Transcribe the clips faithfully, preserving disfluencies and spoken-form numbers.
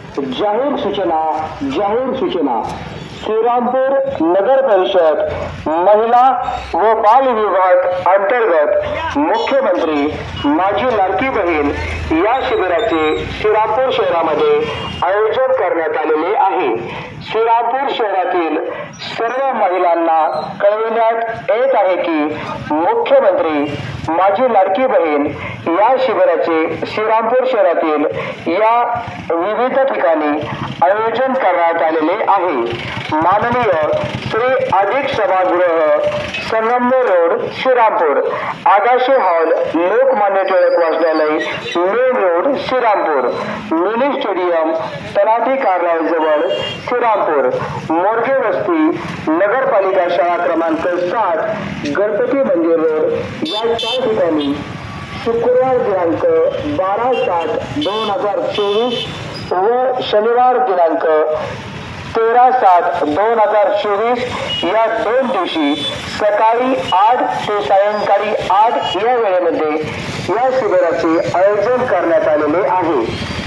जाहीर सूचना जाहीर सूचना श्रीरामपूर नगर परिषद महिला व बाल विभाग अंतर्गत मुख्यमंत्री माझी लाडकी बहीण या शिबिराचे श्रीरामपूर शहरामध्ये आयोजन करण्यात आलेले आहे। श्रीरामपूर शहरातील सर्व महिलांना कळविण्यात येत आहे की मुख्यमंत्री माझी लाडकी बहीण या शिबिराचे श्रीरामपूर शहरातील या विविध ठिकाणी आयोजन करण्यात आलेले आहे। माननीय श्री अधिक सभागृह संगमनेर रोड श्रीरामपूर आगाशे हॉल लोकमान्य टिळक वाचनालय main road Shrirampur mini stadium तलाठी कार्यालय जवळ श्रीरामपूर मोरगे वस्ती नगरपालिका शाळा क्रमांक सात गणपती मंदिर रोड या चार ठिकाणी शुक्रवार दिनांक बारा सात दोन हजार चोवीस व शनिवार दिनांक तेरा सात दोन हजार चोवीस या दोन दिवशी सकाळी आठ ते सायंकाळी आठ या वेळेमध्ये या शिबिराचे आयोजन करण्यात आलेले आहे।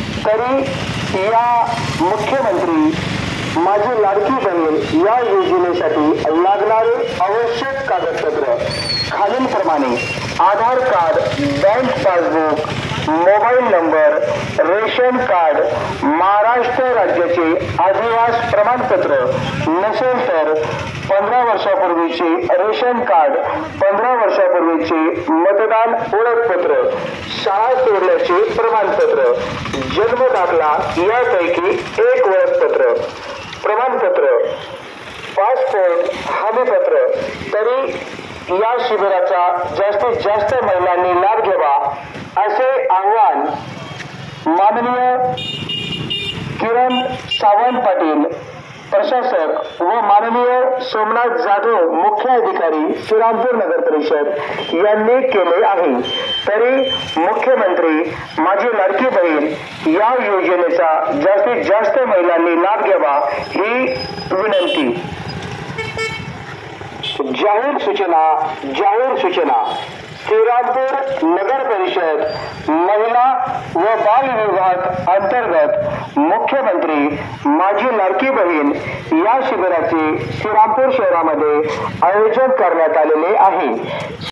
तरी या मुख्यमंत्री माझी लाडकी बहीण या योजनेसाठी लागणारे आवश्यक कागदपत्र खालीलप्रमाणे Aadhaar card, bank passbook, mobile number, ration card, Maharashtra राज्याचे अधिवास प्रमाणपत्र नसेल तर पंधरा वर्षापूर्वीचे रेशन कार्ड, पंधरा वर्षापूर्वीचे मतदान ओळखपत्र, शाळा सोडल्याचे प्रमाणपत्र, जन्म दाखला यापैकी एक ओळखपत्र प्रमाणपत्र, पासपोर्ट, हमीपत्र। तरी या शिबिराचा जास्तीत जास्त महिलांनी लाभ घ्यावा असे आवाहन माननीय किरण सावंत पाटील प्रशासक व माननीय सोमनाथ जाधव मुख्य अधिकारी श्रीरामपूर नगर परिषद यांनी केले आहे। तरी मुख्यमंत्री माझी लाडकी बहीण या योजनेचा जास्तीत जास्त महिलांनी लाभ घ्यावा ही विनंती। जाहीर सूचना जाहीर सूचना श्रीरामपूर नगर परिषद महिला व बाल विभाग अंतर्गत मुख्यमंत्री माझी लाडकी बहीण या शिबिराचे श्रीरामपूर शहरामध्ये आयोजन करण्यात आलेले आहे।